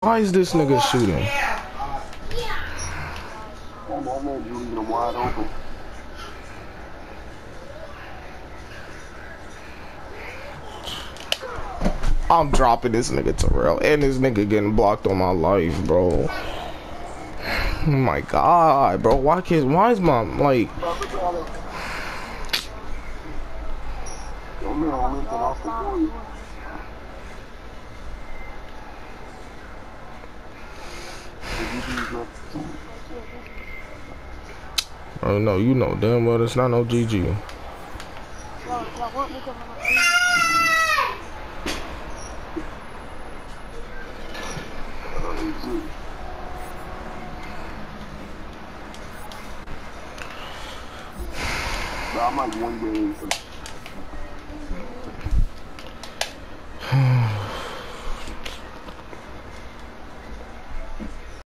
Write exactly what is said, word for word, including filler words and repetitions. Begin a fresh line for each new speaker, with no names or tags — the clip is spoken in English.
Why is this nigga shooting? I'm dropping this nigga Terrell, and this nigga getting blocked on my life, bro. Oh my god, bro. Why can't? Why is my like? Oh no, you know damn well it's not no G G. I'm like one game.